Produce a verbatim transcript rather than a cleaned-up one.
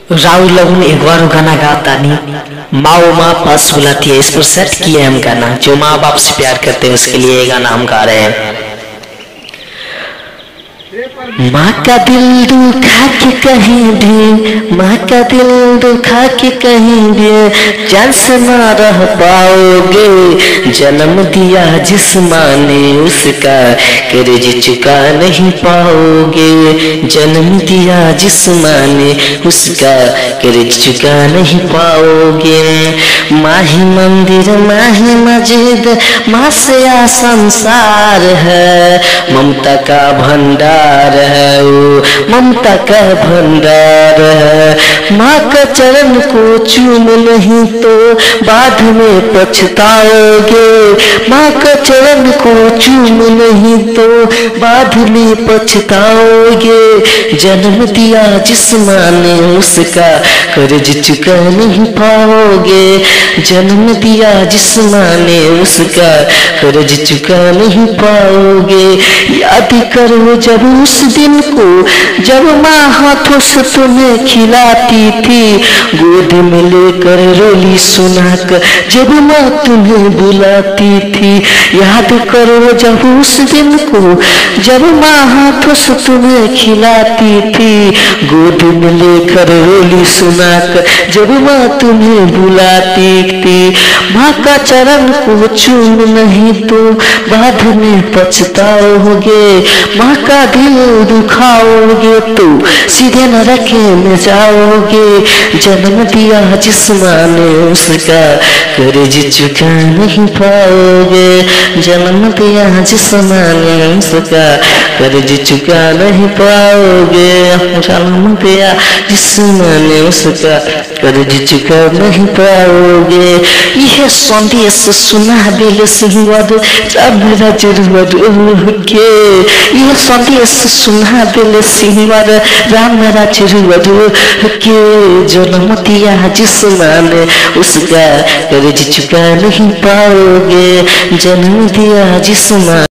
राहुल लगन एक बार गाना गाता नहीं, माँ माँ पास बुलाती है। इस पर सेट किए हम गाना, जो माँ बाप से प्यार करते हैं उसके लिए ये गाना हम गा रहे हैं। माँ का दिल दुखा के कहीं भी, माँ का दिल दुखा के कहीं भी जान से ना रह पाओगे। जन्म दिया जिस माँ ने उसका कर्ज चुका नहीं पाओगे। जन्म दिया जिस माँ ने उसका कर्ज चुका नहीं पाओगे। माँ ही मंदिर, माँ ही मस्जिद, माँ से आ संसार है। ममता का भंडार है वो, ममता का भंडार है। माँ का चरण को चूम नहीं तो बाद में पछताओगे। माँ का चरण को चूम नहीं तो बाद में पछताओगे। जन्म दिया जिस माँ ने उसका कर्ज चुका नहीं पाओगे। जन्म दिया जिस माँ ने उसका कर्ज चुका नहीं पाओगे। याद करो जब उस दिन को, जब माँ हाथों से तुम्हें खिलाती थी, गोद में लेकर रोली सुनाकर जब माँ तुम्हें बुलाती थी। याद करो जब उस दिन को, जब माँ हाथों से तुम्हें खिलाती थी, गोद में लेकर रोली सुनाकर जब माँ तुम्हें बुलाती थी। माँ का चरण को चूम नहीं तो बाद में पछताओगे। माँ का दिल दुखाओगे तो सीधे नरक में जाओगे। जन्म दिया जिस माँ ने उसका कर्ज चुका नहीं पाओगे। जन्म दिया जिस माँ ने उसका कर्ज चुका नहीं पाओगे। जन्म दिया जिस माँ ने उसका कर्ज चुका नहीं पाओगे। यह संदेश सुना बेल सिंहवर मेरा जरूर के। यह संदेश सुना बेल सिंहवर राम राजरूवर के। जन्म दिया जिस माँ ने उसका कर्ज चुका नहीं पाओगे। जन्म दिया जिस माँ